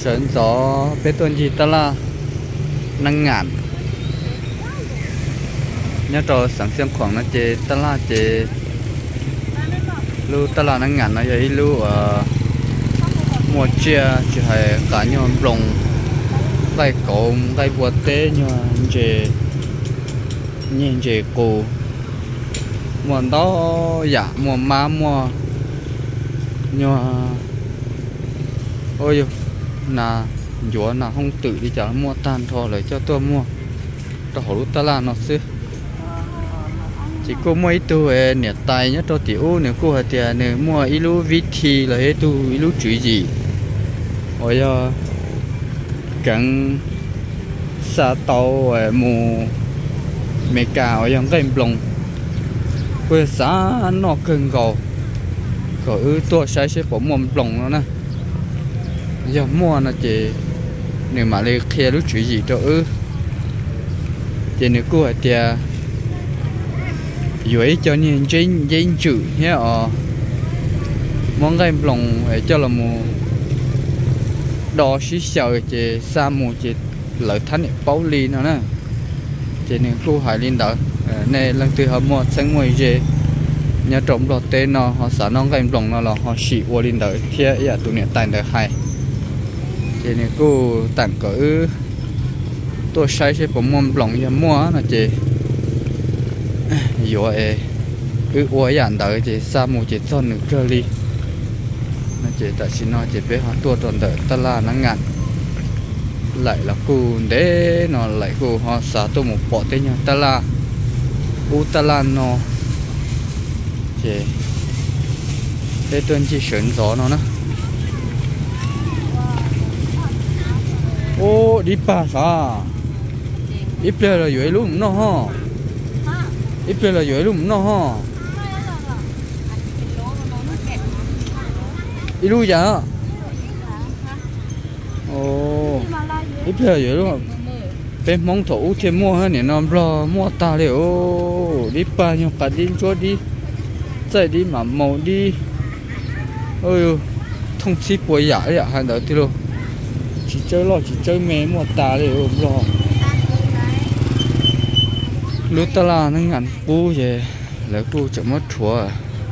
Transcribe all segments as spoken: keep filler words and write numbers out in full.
sơn gió bê tuần gì ta là năng ngàn nhớ trò sáng xem khoảng nó chế ta là chế lưu ta là năng ngàn nó vậy lưu ở mùa chia chỉ hay cả nhau rồng gai cổ gai bùa té nhưng chế nhìn chế cổ mùa đó dạ mùa má mùa nhưng ôi là chúa là không tự đi chợ mua tan thò lại cho tôi mua tôi hỏi ta là nó xí chỉ có mấy tôi nè tài nhất cho tiểu nè cô hạt tiền nè mua ilu vít thì là hết tu ilu chửi gì ôi giờ cắn sa tàu mù mẹ cà ở trong cái lồng quê xã nó cần cầu cầu ư tôi sai sẽ bỏ mồm lồng nó nè giờ mua là chỉ nếu mà lấy kia lúc chửi gì cho ư thì nếu cô hạt tiền dưới cho nên trên trên chữ nhé ở món cái lòng cho là một đo xí xào chỉ sa một chỉ lợi thánh bảo ly nữa nè chỉ nên cô hải linh đó này lần từ họ mua sáng ngoài về nhà trộm lọt tên nó họ xả non cái lòng nó là họ xỉ qua linh đợi kia giờ tụi này tài được hay chỉ nên cô tặng cỡ tôi sai sẽ có món lòng nhà mua là chỉ rồi cứ uống ăn đợi chỉ sa một chỉ cho nửa cơ ly nó chỉ tại xin nó chỉ biết họ tua tròn đợi ta là nó ngạn lại là khu để nó lại khu họ xả tôi một bỏ tên nhau ta là u ta là nó chỉ để tuần chỉ sướng gió nó nè ô đi pa sao ít bây giờ dưới luôn nó ha ít bây giờ dưới luôn nó ha ít luôn giờ ồ ít bây giờ dưới luôn bên mong thủ thì mua hơn nè nó lo mua ta liệu đi pa nhau cả đi chỗ đi chạy đi mà màu đi ôi thông chí bồi giả vậy hai đứa thì luôn chỉ chơi lo chỉ chơi mẹ mua ta liệu lo lúc ta là nó ngắn cú về lấy cú chậm mất thua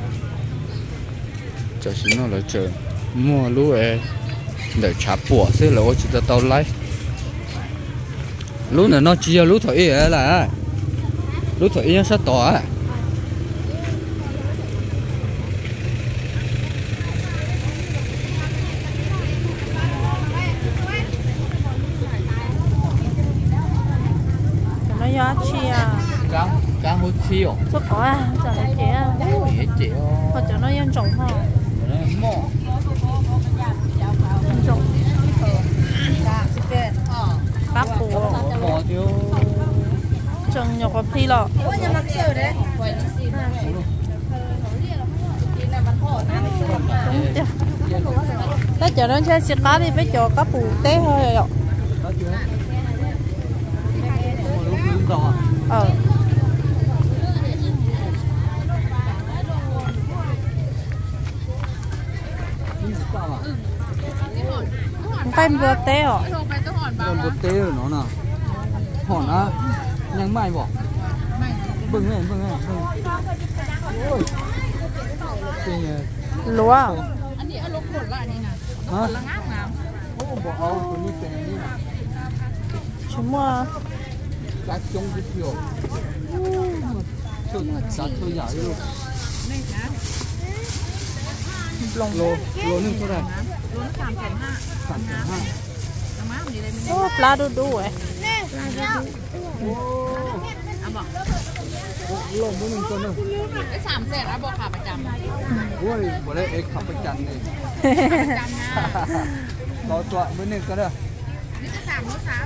cho xin nó lấy chơi mua lúa ấy để trả bùa xí lỗ chỉ ta tao lấy lúa này nó chỉ là lúa thổi ấy là lúa thổi nó sẽ tỏ nó giá chi à cá cá hút chiêu số có à giờ này chị à dễ chịu hoặc者nó nhân trồng ha mò nhân trồng cá củ mò tiêu trồng nhiều có phi lọ bây giờ nó chơi xịt cá đi bây giờ cá bù té thôi rồi ờ cái bữa té rồi còn bữa té rồi nó nè hòn á nhang mai bỏ bưng lên bưng lên bưng lúa anh đi ăn lúa cột lại này nè nó là ngáp nào ô bỏ ô như thế này chúng mà cá trông cái kiểu thôi cá thôi giả luôn lồng lô lôนึงเท่าไหร่ lúa nó sàm chén ha sàm chén ha nó má gì đây mình ô pla đu đu ấy à bỏ ลงมื้อนึงตัวนึง cái sàm chén à bỏขาประจำโอ้ยบ่ได้เอกขับประจันนี่ประจำนะรอตัวมื้อนึงก็ได้นี่จะสามลúa sám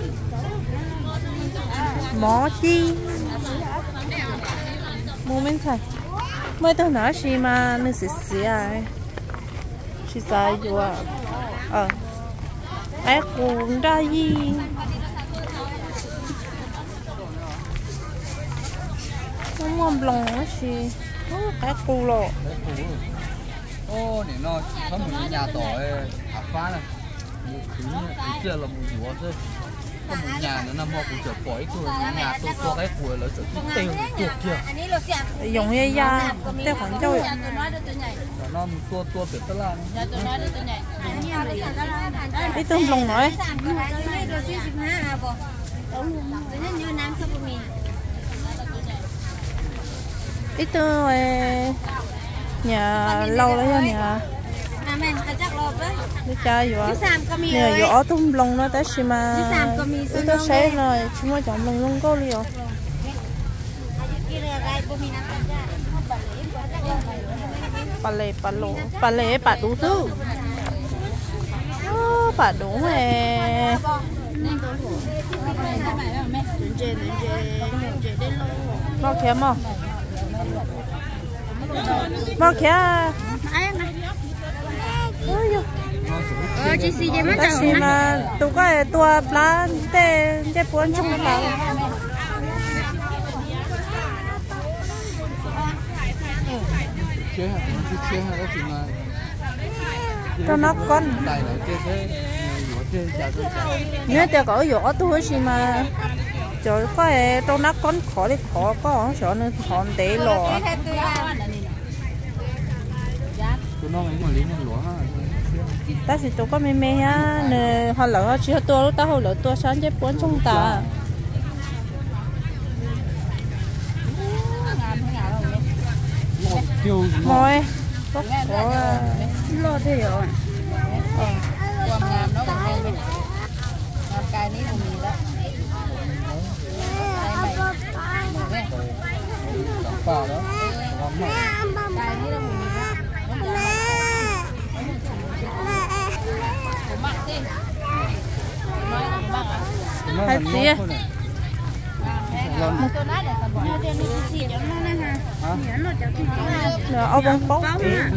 mỏ chi mua miếng xài mới tôi nói gì mà nên xịt xịt ai xịt xài vô à ờ ai cũng ra gì nó ngon lòng nó gì cái cù lọ โอ้นี่เนาะเขาเหมือนยาต่อไอ้หักฟ้าน่ะ kia là một chúa thôi có một nhà nữa là mua cũng chở bỏ ít tuổi nhà tôi cho cái củi là chở tiêu chuột kia dùng như da theo khoản châu và nó một tua tua biệt tất là ít tôm lồng nói ít tôm nhà lâu đấy nhà đi chơi vừa nè vừa tôm lồng nó tới xí mà tôi sẽ rồi chúng tôi chọn lồng lông có liền bà lệ bà lỗ bà lệ bà đủ thứ bà đủ hè bao kia mà bao kia ờ chị xì vậy mất rồi mà tụi cái tua lá tê tê cuốn trong cái tàu chế hả chế hả đó thì mà cho nó con tài là chế thế chế chả tôi chả nếu tôi có vỏ tôi thì mà rồi có cho nó con khó thì khó có sợ nó còn để lò tụi nó mấy mà lý nó lúa ha ta thì tụi có mê mê á nè họ lỡ chỉ tôi lúc ta họ lỡ tôi sáng chế bốn trong ta mồi có có lo thế rồi quam ngàm nó còn hay ngàm cài ní của mình đó chẳng pha đó cài ní là của mình đó của mặt đi nói là của mặt à hay gì rồi ông bông bông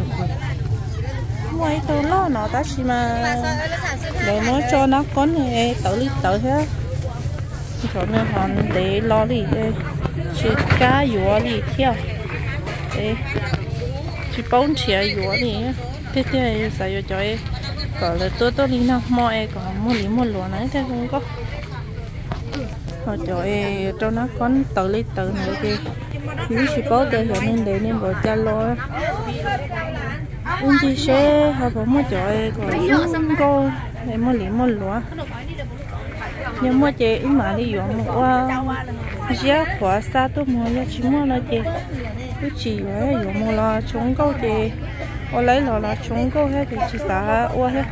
mua tôi lo nó ta chỉ mà để nó cho nó có này tự lý tự hết cho nên họ để lo đi chỉ cá dừa đi theo để chỉ bông chè dừa đi thế thế sao cho em còn là tôi tôi đi nào mua em còn mua đi mua lúa này thế không có họ cho em cho nó có tự lý tự này thì nếu chỉ có để cho nên để nên bỏ cha lo anh chị sẽ họ bảo mua cho em còn không có em mua liền mua lúa nhưng mua chị mà đi dùng qua giá quả xa tôi mua là chỉ mua là chị cái chỉ vậy dùng mua là chúng câu chị ở lấy là là chúng câu hết thì chỉ xả qua hết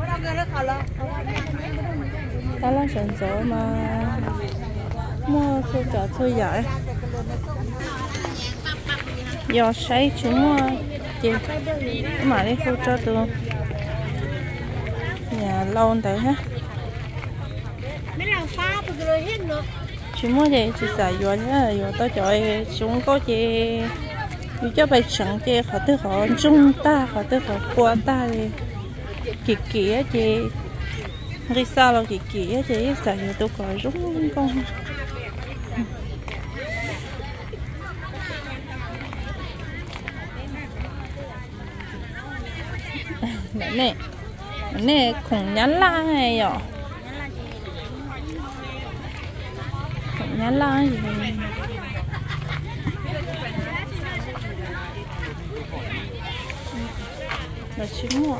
ta là sản xuất mà mua thôi cả thôi vậy giờ say chúng mua chị mà đi khu cho tôi nhà lâu tới ha chỉ mua gì chỉ xài vừa thế vừa tới chỗ chúng có chị vì cho bài sẵn chị họ tới họ trung ta họ tới họ qua ta thì kỳ kỳ á chị đi sao là kỳ kỳ á chị xài vừa tôi coi rúng con nè nè khủng nhắn la này nhở khủng nhắn la gì là chín mùa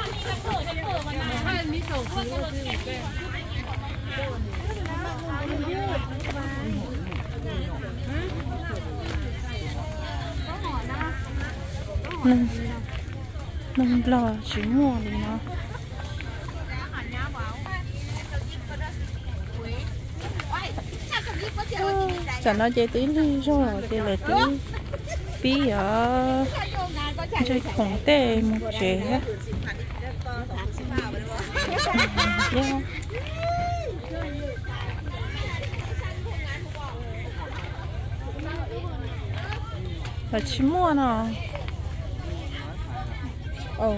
nâng nâng lò chín mùa thì nó chẳng nói chơi tí đi rồi chơi là tí bí ở chơi khủng tệ một trẻ yeah. Là chín mua nào ồ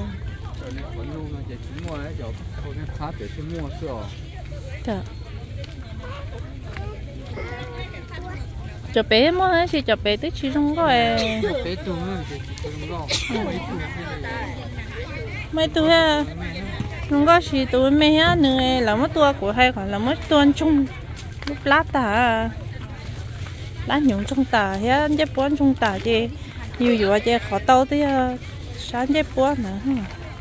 dạ cho bé mua hết thì cho bé tới chỉ không có ai mấy tuổi ha không có gì tụi mẹ á nữa là mất tua của hay còn là mất tuôn chung lúc lát ta lát nhung trong tà hết dép bón trong tà chứ nhiều dù chứ khó tao tới sáng dép bón nữa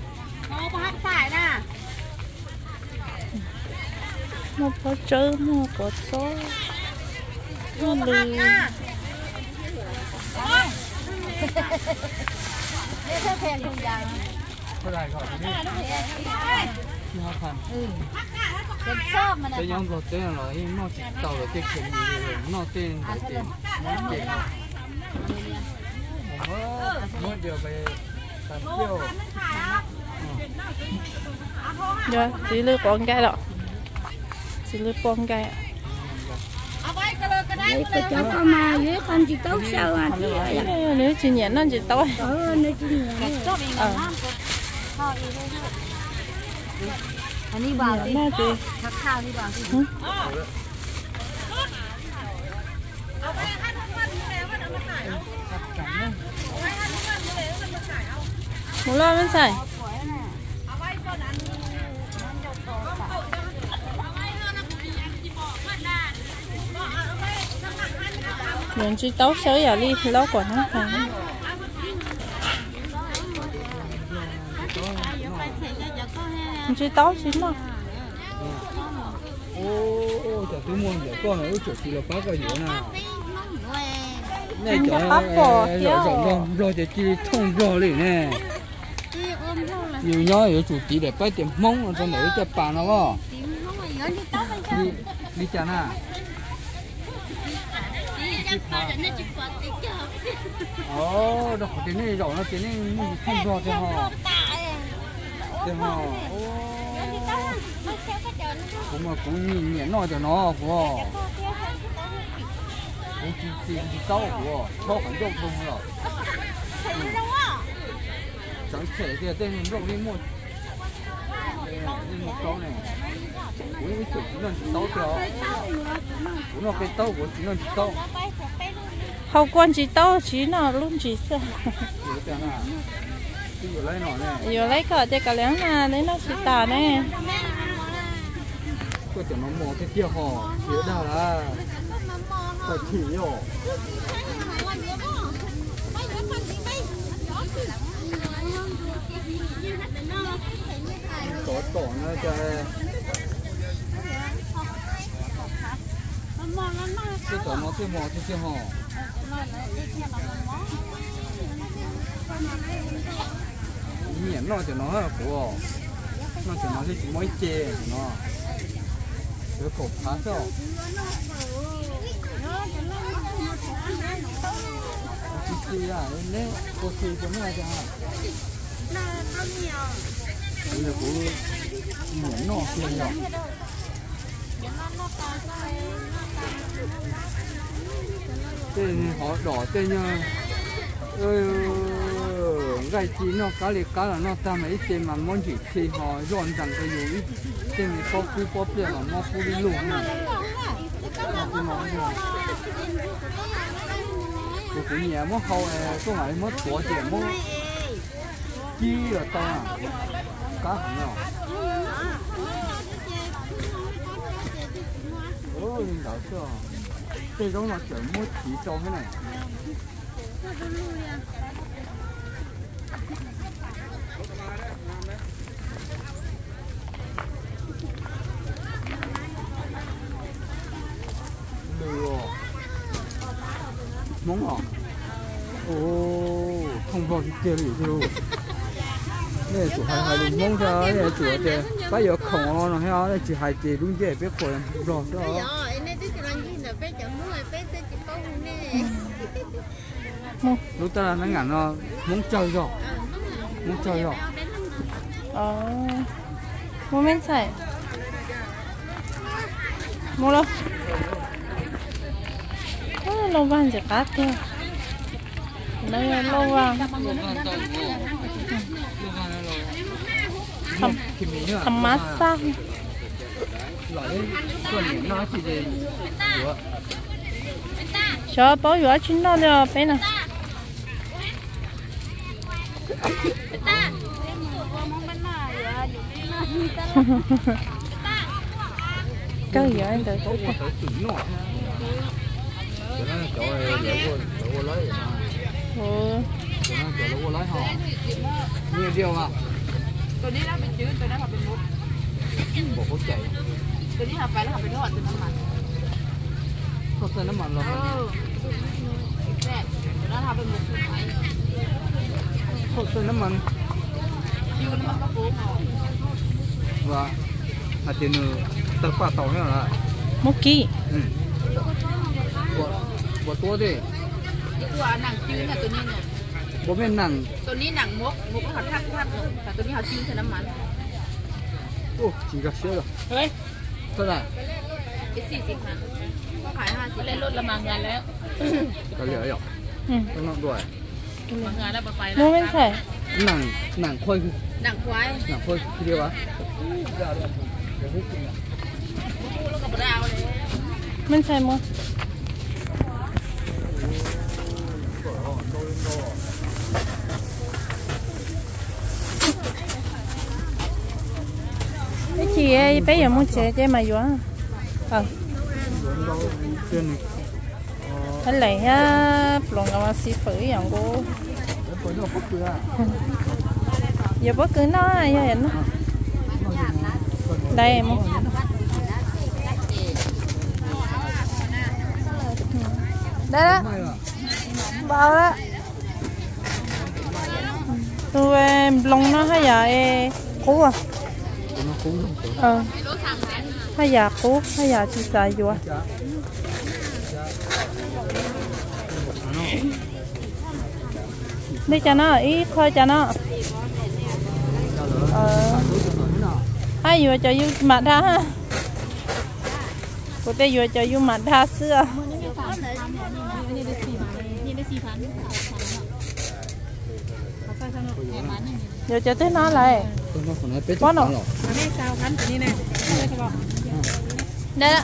nó có trơn nó có số nó lì cái nhóm có tên là nó chỉ tàu là cái chuyện gì rồi nó tên là tiền nó tiền mới điều về tầm tiêu rồi chỉ lưỡi con cái đó chỉ lưỡi con cái Đấy, cái cháu con mà với con chị tốt sao à chị ơi. nếu chị nhện nó chỉ tối Ừ, nếu chị nhện ờ anh đi vào đi nó chị khắc khao đi vào đi một lon bên xài mình chỉ tấu sới à đi lót quả nó phải mình chỉ tấu chín mà ô ô chả tôi mua giờ con này chỗ chỉ là phá cái gì nè này chỗ rồi rộng rồi thì chỉ thông rồi liền nè nhiều nhói ở chủ tí để phải tìm mông ở trong đấy cho bà nó vào đi đi chả nè ồ đó cái này rộng nó cái này không rõ cho họ cho họ cũng mà cũng nhìn nhẹ nói cho nó của cũng chỉ chỉ chỉ tao của tao很重không rồi chẳng thể thì tên mình rộng đi một đi một câu này cũng cái chỗ chỉ nên chỉ tao cho cũng là cái tao của chỉ nên chỉ tao hậu quan chỉ tao chỉ nó luôn chỉ sợ giờ lấy cả để cả láng là đấy nó chỉ tả này có thể nó mò cái kia họ phía nào là phải chỉ rồi tổ tổ nó chơi cái tổ nó cái mò cái kia họ nhện nó cho nó của nó cho nó thì chỉ mới chê nó cái cột phá sao chị chị à nên cô chị có nghe chưa bây giờ cô nhện nó kia rồi tên họ đỏ tên nha ơi gai chi nó cá liệt cá là nó ta mấy tên mà món chỉ thì họ dọn rằng cái gì tên này có quý có tiền mà nó phụ đi luôn nè nó nói rồi tôi cũng nhẹ mất hậu tôi lại mất của tiền mất chi ở tao à cá không nào ôi đảo chưa cái đó là chuẩn mất chỉ cho cái này móng hả? Ồ, không vào cái kia gì đâu. Này chủ hai hai đúng móng cho, này chủ thì bây giờ khổng nó hay là chỉ hai chỉ đúng dễ biết khỏi rồi đó. Lúc ta nó ngắn nó móng chơi rồi, móng chơi rồi. Ờ, mua men sải, mua đâu? Lâu vàng chỉ cắt thôi. Đây là lâu vàng. Thầm, thầm massage. Cho bao nhiêu chín nó được bên nào? cái gì anh đợi tôi ừ nhiều điều à ตัวนี้เราเป็นจืดตัวนั้นเราเป็นมุก bộ có chạy ตัวนี้เราไปแล้วเราไปทอดเป็นน้ำมัน có tên nó mặn เอ rồi อแซ่บตัวนั้นเราเป็นมุกคือไทย có tên nó mặn ยูน้ำมันกระปุก và hạt tiền tập quả tàu nữa là một ký ừ bộ bộ tua đi ตัวหนังจืดน่ะตัวนี้เนี่ย bộ bên nặng ตัวนี้หนังมุกมุกเขาทับทับแต่ตัวนี้เขาจืดใส่น้ำมัน ô chỉ gặp xe rồi เฮ้ย thế này เป็นสี่สิบนะก็ขายห้าสิบเล่นรถละมังงานแล้ว có lửa rồi อืม nó nặng đuổi มังงานแล้วไปโมไม่ใช่ nặng nặng khôi หนังควาย nặng khôi cái điều á แล้วก็บดาวเลยมันใช่มั้งไอ้chị ấy bây giờ muốn chơi chơi mà vô ờ trên này cái này á lòng ngao xí phởอย่างcô cái nó bốc cửa giờ bớt cứ nó ai vậy nó đây em đây đó bao đó tôi em lòng nó hay giờ em cú à nó cú ờ hay giờ cú hay giờ chỉ xài vô đi cho nó ý thôi cho nó ờ hay vừa cho yêu mặt ra ha cô tê vừa cho yêu mặt ra xưa vừa cho tới nó lại quá nó đây đó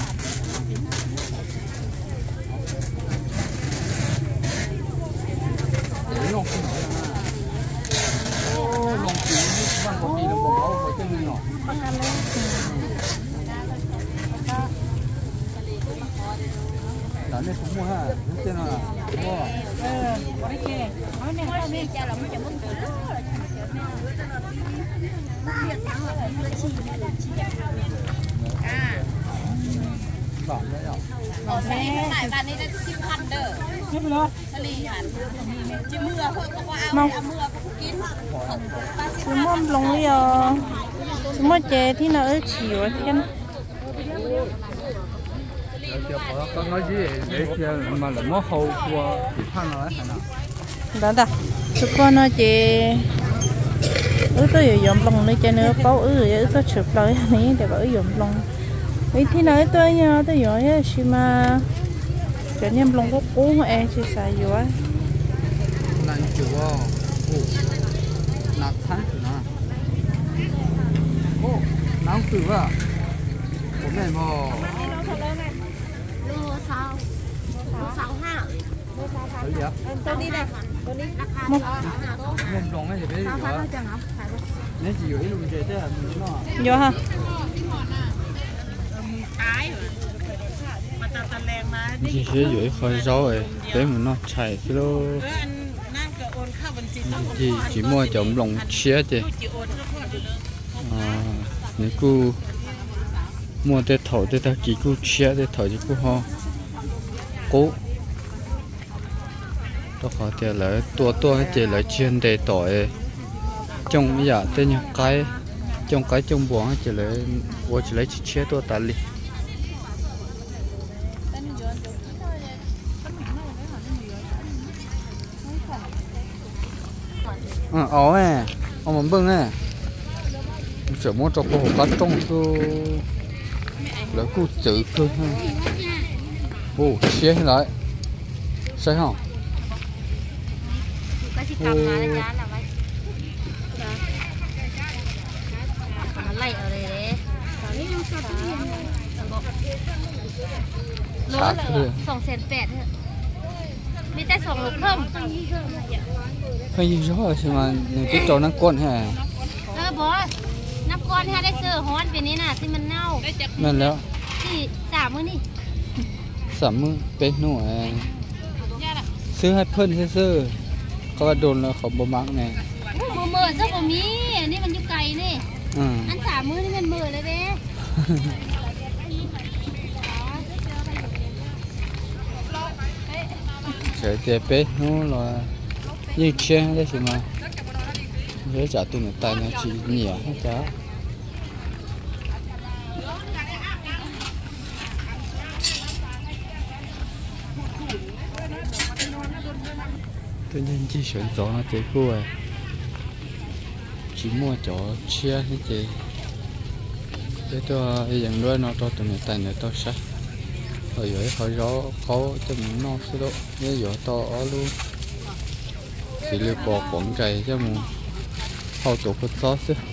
là nên cũng mua ha, trên là mua. ờ có cái kè nói nè nói nè cha là mới chấm mắm tươi à Bỏ đấy ạ. bỏ xe lại vào đây là chimพันเด้อ giúp nó สลีหันจิมือเพิ่นก็ว่าเอาเอามือก็กิน chúng mong lòng đi à chúng mong chè thì nó ở chiều thiên Có nói gì để kia mà là nó hậu của thì phan nói hả nào? đó đó chúng con nó chè ứ tôi dùng dùng lòng đi chè nữa bao ứ ứ tôi chụp lại này để bảo dùng lòng ấy thì nói tôi nha tôi dùng cái gì mà cho nên lòng có cú mà em chỉ xài vô á Là chủ ô nạp tháng của nó ô nóng từ à bố mẹ bò lô sao lô sao ha thấy gì ạ? tôi đi đây tôi điราคา Nên lòng ấy thì biết gì ạ? Nếu chỉ gửi luôn về thế là mình nó vô ha ตายมาตะตะแรงมา chỉ sẽ gửi khỏi gió rồi để mình nó chảy cái lô เอออันนั่นก็โอนเข้าบัญชีต้อง thì chỉ mua chồng lòng chia chứ จีโอนเข้าพอดเลย à nếu cô mua để thổi để ta chỉ cô chia để thổi cho cô ho cố đó khó thì là tua tua chỉ là chuyên để tỏi trong bây giờ tên như cái trong cái trong buồng chỉ là tôi chỉ lấy chỉ chia tua tali à ó à ông muốn bưng à sợ mua cho cô cá trong cô là cô tự cơ ha ô chia lại sai không ก็สิกลับมาแล้วจ้าล่ะไว้มันไล่เอาเลยเด้ตอนนี้ยังสดอยู่โลละสองแสนแปดมีแต่สองโลเพิ่ม phải gì rõ rồi mà cái trò nó con hả เออบอสนับก้อนถ้าได้เสื้อฮ้อนเป็นนี้น่ะที่มันเน่านั่นแล้วที่สามมื้อนี่สามมือเป็นหน่วยซื้อให้เพิ่นซื้อๆเขาว่าโดนแล้วเขาบ่มักไงมือมือซะบ่มีอันนี้มันอยู่ไกลนี่อืมอันสามมื้อนี่มันมือเลยเด้ Cái tế bế nó là như chen đấy chứ mà nhớ trả tụi người ta nó chỉ nhẹ hết cả tự nhiên chỉ选chó nó chế cô à chỉ mua chó chia hết chị để cho dần đuôi nó cho tụi người ta nó to sắc rồi rồi khỏi gió khó cho mình nó sẽ độ nhớ gió to ở luôn thì lưu bò quẩn cây cho mình hậu tổ phật gió chứ